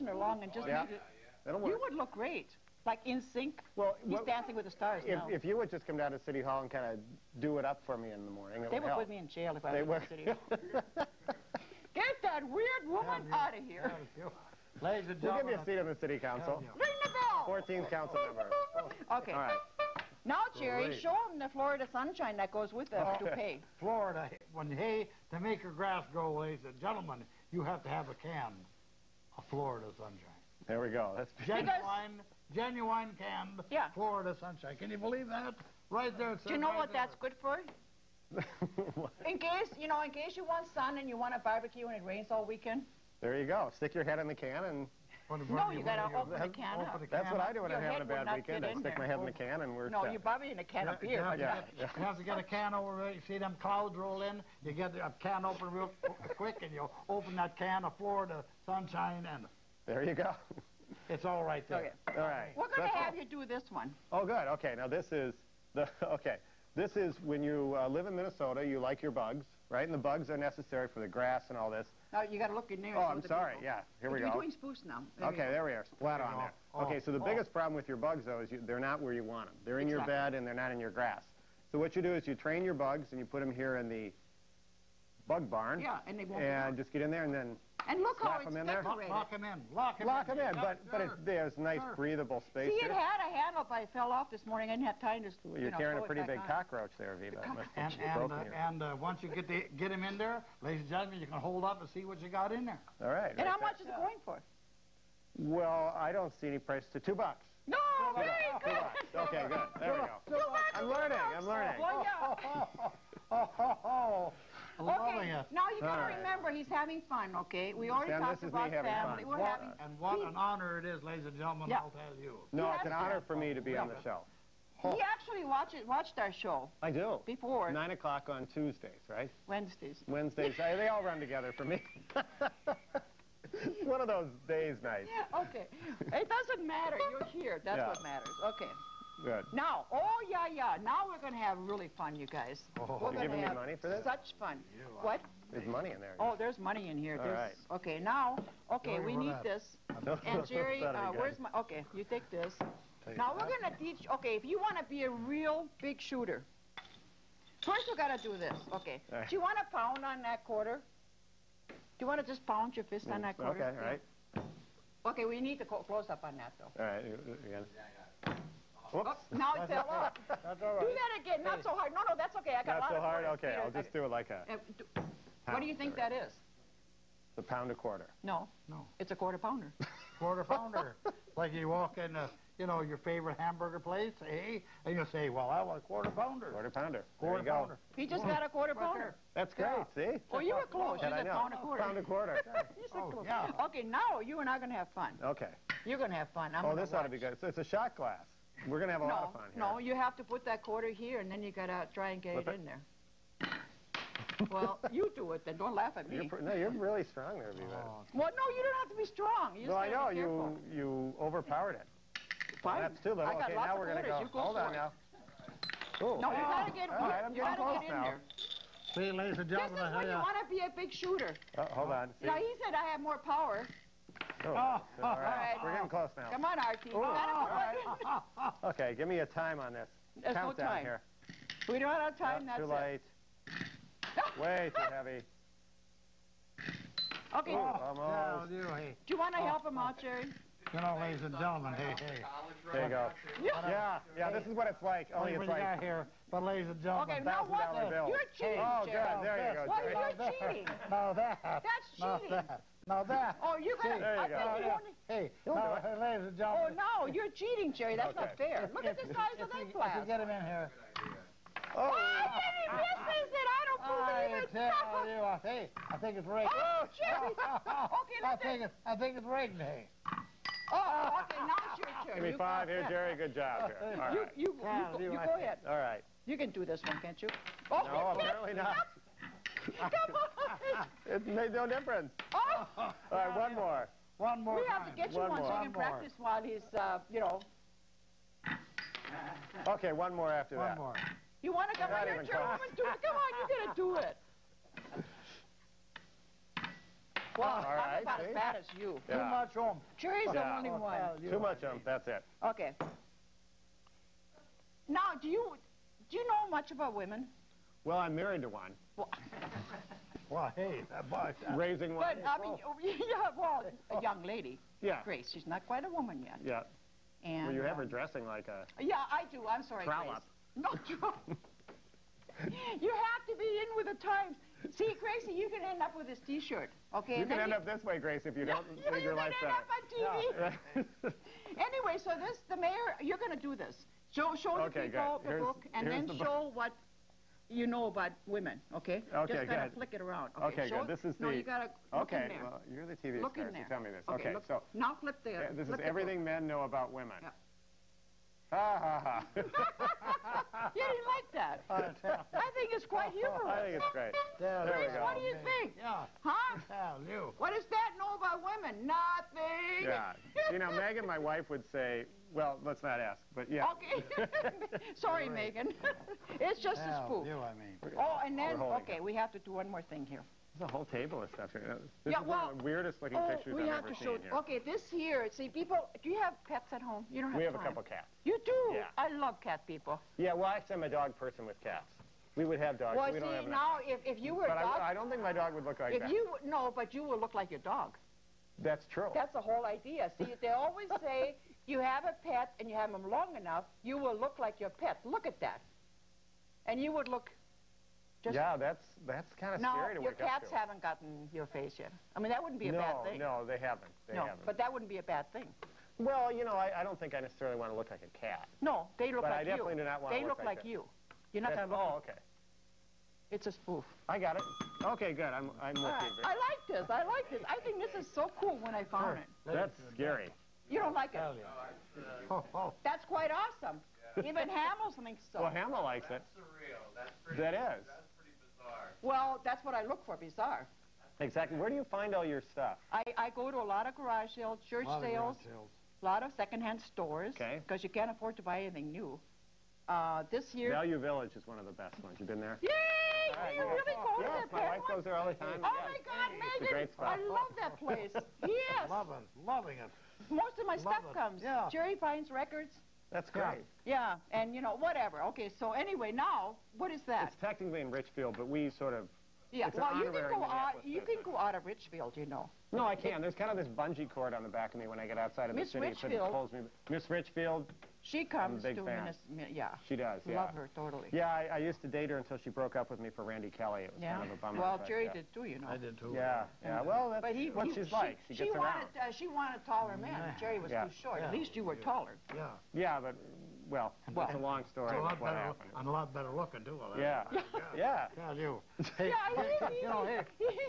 along and just Yeah. make it. That'll work. You would look great, like in sync. Well, he's Dancing with the Stars now. If you would just come down to City Hall and kind of do it up for me in the morning, they would help. put me in jail if I was in City Hall. Get that weird woman out of here. Ladies and We'll gentlemen, give you a seat on the City Council. Ring the bell. 14th council member. Okay. All right. Now, Jerry, Great. show them the Florida sunshine that goes with the toupee. Florida, to make your grass grow, ladies and gentlemen, you have to have a can of Florida sunshine. There we go. That's Genuine canned Florida sunshine. Can you believe that? Right there. Do you know what that's good for? in case you want sun and you want a barbecue and it rains all weekend. There you go. Stick your head in the can and... No, you got to open the can up. That's what I do when I'm having a bad weekend. I stick my head in the can and we're No, you're probably in a can of beer. You have to get a can over there. You see them clouds roll in. You get a can open real quick and you open that can of Florida sunshine and... There you go. It's all right there. Okay. All right. We're going to have you do this one. Oh, good. Okay. Now this is This is when you live in Minnesota, you like your bugs, right? And the bugs are necessary for the grass and all this. Now you got to look in there. Oh, I'm sorry. Yeah. Here we go. You're doing spruce now. There we are. Flat on there. Okay. So the biggest problem with your bugs, though, is they're not where you want them. They're in your bed and they're not in your grass. So what you do is you train your bugs and you put them here in the bug barn. Yeah, and they won't. And just get in there and then. And look how it's decorated. Lock them in. Lock them in. But there's nice breathable space. See, it had a handle, but it fell off this morning. I didn't have time to. Well, you're carrying a pretty big cockroach there, Viva. And once you get him in there, ladies and gentlemen, you can hold up and see what you got in there. All right. And how much is it going for? Well, I don't see any price to $2. No, very good. $2. Okay, good. There we go. I'm learning. Well, yeah. Okay, now you got to remember he's having fun, okay? We already talked about family. We're having and what an honor it is, ladies and gentlemen, I'll tell you. No, it's an honor for me to be on the show. He actually watched our show. I do. Before. 9 o'clock on Tuesdays, right? Wednesdays. They all run together for me. It's one of those days nights. Yeah, okay. It doesn't matter. You're here. That's what matters. Okay. Good. Now, now we're going to have really fun, you guys. We're giving me money for this? Such fun. What? There's money in there. Oh, there's money in here. All right. Okay, now, we need this. And Jerry, where's my... Okay, you take this. Now we're going to teach... Okay, if you want to be a real big shooter, first we got to do this. Okay. Right. Do you want to pound on that quarter? Do you want to just pound your fist on that quarter? Okay, all right. Okay, we need to close up on that, though. All right, again. Oh, now it fell off. That's all right. Do that again. Not so hard. No, that's okay. I got Not a lot so hard? of Okay, I'll just do it like a... What do you think that is? The pound a quarter. No. It's a quarter pounder. Quarter pounder. Like you walk in, your favorite hamburger place, and you say, well, I want a quarter pounder. Quarter pounder. Quarter pounder. He just got a quarter pounder. That's great, see? Oh, you were close. You said pound a quarter. Pound a quarter. You said close. Yeah. Okay, now you and I are going to have fun. Okay. You're going to have fun. This ought to be good. So it's a shot glass. We're going to have a lot of fun here. No, you have to put that quarter here, and then you got to try and get it in there. Well, you do it then. Don't laugh at me. You're really strong there, Viva. Well, no, you don't have to be strong. You just I know. You overpowered it. Fine. That's too little. Okay, now we're going to go. Hold on now. Ooh. No, you got to get in there. See, ladies and gentlemen, this is when you want to be a big shooter. Hold on. Now, he said I have more power. All right. We're getting close now. Come on, Artie. Okay, give me a time on this. There's no time. Here. We don't have time. That's too light. Way too heavy. Okay. Almost. Do you want to help him out, Jerry? Ladies and gentlemen, hey. There you go. Yeah, this is what it's like. Only it's like here. But ladies and gentlemen, okay, now what? bill. You're cheating, Oh, Jerry. good. There you go, Jerry. Well, you're cheating. Now that. That's cheating. Now that. Oh, you're going to... There you go. Hey, ladies and gentlemen. Oh, no, you're cheating, Jerry. That's not fair. Look at the size of that glass. If you get him in here. Oh, he misses it. I don't believe it. I think it's rigged. Oh, Jerry. Okay, I think it's rigged, hey. Oh, okay, now it's your turn. Give me 5 here, Jerry. Good job here. All right. You go ahead. All right. You can do this one, can't you? Oh, no, apparently not. Come on. It made no difference. Oh. All right, one more. One more. We have to get you one so you can practice while he's, Okay, one more after that. One more. You want to come on your turn? Come on, you got to do it. Well, All right, I'm about as see? bad as you. Yeah. Too much Jerry's the Yeah. only one. Too much that's it. Okay. Now, do you know much about women? Well, I'm married to one. Well, Well, hey, that boy. Raising one. but, I mean, yeah, well, a young lady. Yeah. Grace, she's not quite a woman yet. Yeah. And, Well, you have her dressing like a... Yeah, I do. I'm sorry, Trollop. Grace. No, trollop. You have to be in with the times. See, Gracie, you can end up with this T-shirt, okay? You and can then end up this way, Grace, if you don't lead your life you can end better. up on TV. Anyway, so the mayor, you're going to do this. Show Okay, the people good. the book, and here's then the book. show what you know about women, okay? Okay, Just kind of good. flick it around. Okay, show good. This is no, the... you got to look Okay, in there. well, you're the TV Look star, in there. so tell me this. Okay, Okay, look, so now flip there. this is flip the everything men know about women. Yeah. Ha, ha, ha. You didn't like that. I think it's quite humorous. I think it's great. There we Grace, go. what do you think? Yeah. Huh? Hell, you. What does that know about women? Nothing. Yeah. You know, Megan, my wife, would say, well, let's not ask, but yeah. Okay. Sorry, Megan. It's just a Hell, spoof. you, I mean. Oh, and then, We're holding okay, we have to do one more thing here. There's a whole table of stuff here. This Yeah, is one well, of the weirdest looking Oh, pictures we I've have ever to seen show. here. Okay, this here. See, people. Do you have pets at home? You don't have. We have a time. couple cats. You do. Yeah. I love cat people. Yeah, well, actually, I'm a dog person with cats. We would have dogs, Well, but we don't have see, enough. now if you were But a dog, I don't think my dog would look like if that. you no, but you will look like your dog. That's true. That's the whole idea. See, they always say you have a pet and you have them long enough, you will look like your pet. Look at that. And you would look. Just yeah, that's kind of now, scary to your wake up cats to. haven't gotten your face yet. I mean, that wouldn't be a bad thing. No, they haven't. They No, haven't. but that wouldn't be a bad thing. Well, you know, I don't think I necessarily want to look like a cat. No, they look But like I definitely you. do not want to They look look like like that. you. You're not That's, going to look. oh, okay. It's a spoof. I got it. Okay, good. I'm with All you. right. I like this. I like this. I think this is so cool when I found it. That's scary. You don't like it? Hell, yeah. Oh. That's quite awesome. Even Hamels thinks so. Well, Hamill likes it. That's surreal. That's pretty. That is. That's pretty bizarre. Well, that's what I look for, bizarre. Exactly. Where do you find all your stuff? I go to a lot of garage sales, church Lot of sales, garage sales. a lot of secondhand stores. Okay. Because you can't afford to buy anything new. This year... Value Village is one of the best ones. You been there? Yay! All right, Do you yeah. really go to Yes, that my bad wife one? goes there all the time. Oh, my God, It's a Megan! great spot. I love that place. Yes. Loving it. Most of my stuff it. comes. Yeah. Jerry finds records. That's great. Yeah, and, you know, whatever. Okay, so anyway, now, what is that? It's technically in Richfield, but we sort of... Yeah, it's an well, you can honorary go out. Minneapolis You business. can go out of Richfield, you know. No, I can. There's kind of this bungee cord on the back of me when I get outside of the Miss city. It sort of Richfield. pulls me. Miss Richfield, She comes big to fan. yeah. she does, yeah. Love her totally. Yeah, I used to date her until she broke up with me for Randy Kelly. It was kind of a bummer. Well, but, Jerry yeah. did too, you know. I did too. Yeah, yeah. Well, that's But what she's like. She gets around. She wanted taller men. Jerry was Yeah. too short. Yeah. At least you were taller. Yeah. Yeah, but, well, that's a long story. A of lot what better, happened. and a lot better looking too. Yeah, yeah. Tell you. Hey, Yeah, you know, hey,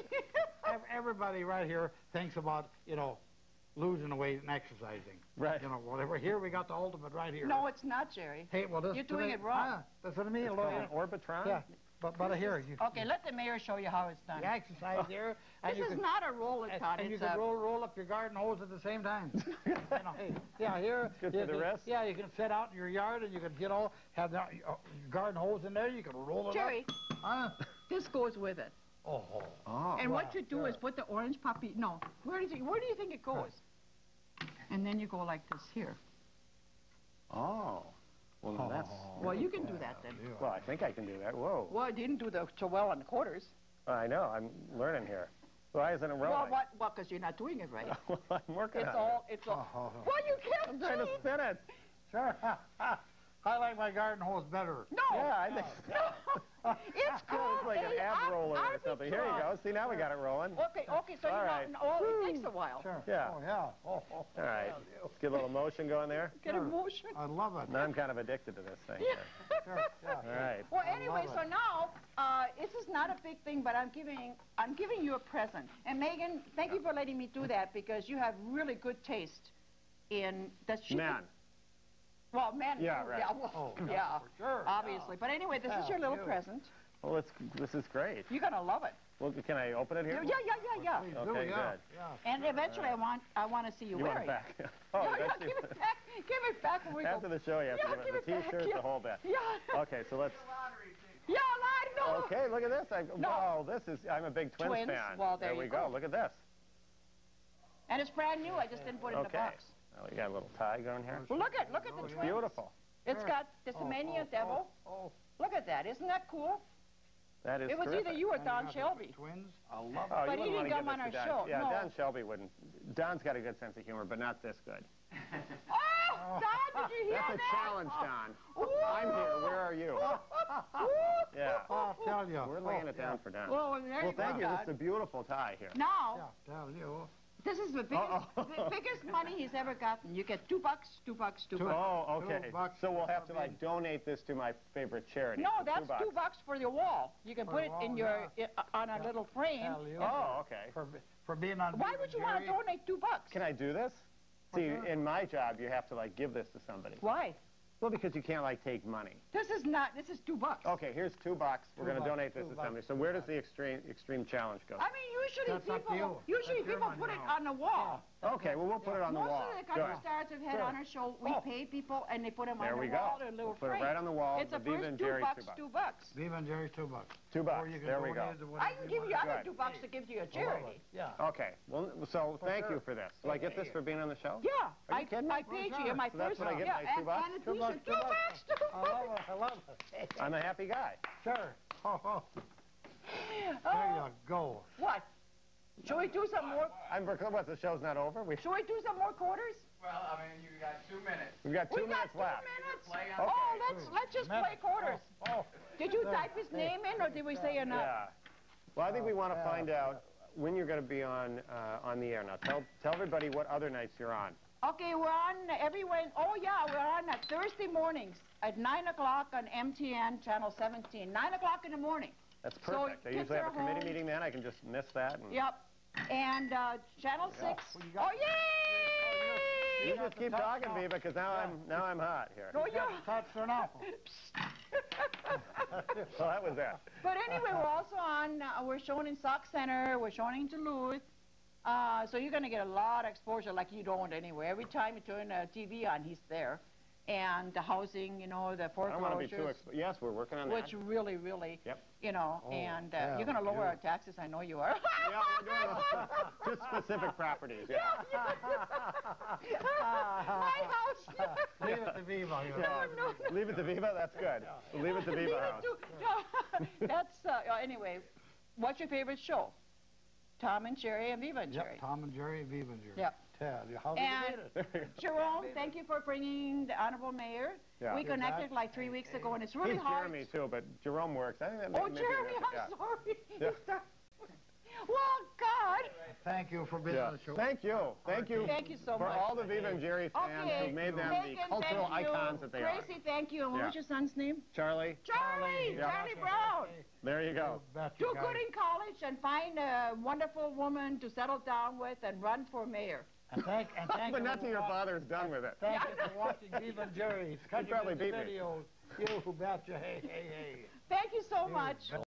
everybody right here thinks about, you know, losing weight and exercising. Right. You know, whatever. Here we got the ultimate right here. No, it's not, Jerry. Hey, well, this You're doing today- it wrong. Ah, that's what I mean. It's called an Orbitron? Yeah, but here, you, Okay, let the mayor show you how it's done. you exercise here, and This you is can, not a roll-a-ton. and you It's can a... roll up your garden hose at the same time. You know, hey, yeah, here. Good you for the can- wrist. Yeah, you can sit out in your yard, and you can, you know, have the garden hose in there. You can roll it Jerry, up. Huh? this goes with it. Oh. Oh. And what wow, you do sure. is put the orange puppy... No, where do you think it goes? And then you go like this here. Oh. Well, now that's... Well, you can do that then. Well, I think I can do that. Whoa. Well, I didn't do so well on the quarters. I know. I'm learning here. Why isn't it rolling? Well, what? Well, because you're not doing it right. Well, I'm working It's on all... It's all... Oh. Well, you can't I'm trying to cheat. spin it. Sure. I like my garden hose better. No. Yeah, I think It's called it's like an ab roller or something. Here you go. See, now we got it rolling. Okay, so All you right. know, oh, it takes a while. Sure. Yeah. Oh, yeah. Oh. All right. Let's get a little motion going there. Get emotion. I love it. Now I'm kind of addicted to this thing. Yeah. Sure. Yeah. All right. Well, anyway, love so it. now, this is not a big thing, but I'm giving you a present. And Megan, thank you for letting me do that because you have really good taste in... Does she... Man. Well, men Yeah, too. right. Yeah, well, Oh, yeah, for sure. obviously. But anyway, this is Yeah, your little you. present. Well, this is great. You're gonna love it. Well, can I open it here? Yeah. Please Okay, do, yeah. good. Yeah. And eventually, I want to see you, You want wearing it back? Oh, Yeah, that's give it back. Give it back when we after go. the show, you have Yeah, to give give it it the back, T-shirt, yeah. the whole bit. Yeah. Okay, so let's... Yeah, I know. Okay, look at this. No. Oh, this is... I'm a big Twins Twins? fan. Well, there we you go. go. Look at this. And it's brand new. I just didn't put it in the box. Well, you got a little tie going here. Well, look at the twins. Beautiful. It's got the Tasmania devil. Look at that. Isn't that cool? That is It was terrific. either you or Don Shelby. Twins? I love it. Oh, But you he wouldn't didn't want to come give on this our to Don. show, Yeah, no. Don Shelby wouldn't. Don's got a good sense of humor, but not this good. Oh, Don, did you hear That's that? a challenge, Don. Ooh. I'm here. Where are you? Ooh. Yeah. I'll tell you. We're laying it down for Don. Well, there you Well, go, thank you. Don. This is a beautiful tie here. Now, Yeah, tell you. this is the biggest money he's ever gotten. You get $2, $2, $2. Oh, okay. $2 So we'll have to, for like, donate this to my favorite charity. No, for that's $2. $2 for your wall. You can For put the it wall, in your yeah. on a little frame. Tell you. Oh, okay. For being on Why Beaver would you want to Jerry. donate $2? Can I do this? See, in my job, you have to, like, give this to somebody. Why? Well, because you can't, like, take money. This is $2. Okay, here's $2. We're going to $2, donate this to $2, somebody. So where does the extreme challenge go? I mean, usually That's up to you. usually That's your people money put it now. on the wall. Okay, well, we'll put it on the Most wall. of the country Good. stars we've had Good. on our show, we pay people and they put them There on we the go. wall in a little We'll put frame. it right on the wall. It's the the Viva first and $2, Jerry $2. Beaver and Jerry's $2. $2. Or you can There we go. donate it to whatever I can give you other Good. $2 to give to your I love charity. it. Yeah. Okay, well, so thank you sure. for this. Do I get this for being on the show? Yeah, Are you kidding me? I paid you in my So that's first what I get, yeah, my $2? and a $2, t-shirt. $2, I love it. I love it. I'm a happy guy. Sure. Oh, there Oh, you go. what? Should we do some more? What, the show's not over? Should we do some more quarters? Well, I mean, you got 2 minutes. We've got 2 We got minutes left. 2 minutes. Play on Oh, let's just play quarters. Oh, Did you type his name in or did we say enough? Yeah. Well, I think we want to find out when you're going to be on the air. Now, tell everybody what other nights you're on. Okay, we're on every Wednesday. Oh, yeah, we're on Thursday mornings at 9 o'clock on MTN Channel 17. 9 o'clock in the morning. That's So perfect. They kids usually have a are committee home. meeting then. I can just miss that. And Yep. And Channel 6. Well, you got- Oh, yay! You just keep talking, Viva, because now I'm hot here. No, you're... touched an apple. Well, that was it. But anyway, we're also on, we're showing in Sauk Center, we're showing in Duluth. So you're going to get a lot of exposure like you don't anywhere. Every time you turn the TV on, he's there. And the housing, you know, the I don't want to be foreclosures, too yes, we're working on that. which really, really, Yep. you know, Oh, and yeah, you're going to lower yeah. our taxes, I know you are. Yeah, we're doing just specific properties. Yeah. My house. Leave it to Viva. You know. No. Leave it to Viva. That's good. Leave it to Leave Viva it House. to- That's, anyway, what's your favorite show? Tom and Jerry and Viva and Jerry. Yep, Tom and Jerry, Viva and Jerry. Yep. Tell you, how did And you get it? Jerome, thank you for bringing the Honorable Mayor. Yeah. We You're connected back. like 3 weeks ago, and it's really He's hard. Jeremy too, but Jerome works. I think that Oh, maybe Jeremy, yeah. I'm sorry. Yeah. Well, God. Thank you for being Yeah. on the show. Thank you. Thank you. Thank you so for much. all the Viva and Jerry fans Okay, who made them Megan, the cultural thank you. icons that they are. Gracie, thank you. And what Yeah. was your son's name? Charlie, Charlie. Yeah. Charlie Brown. there you go. Bet Do you guys. good in college and find a wonderful woman to settle down with and run for mayor. And thank But you not till for your wa- father's done with it. Thank you for watching Viva and Jerry. probably beat me. Videos. You betcha. Hey, hey, hey. Thank you so much.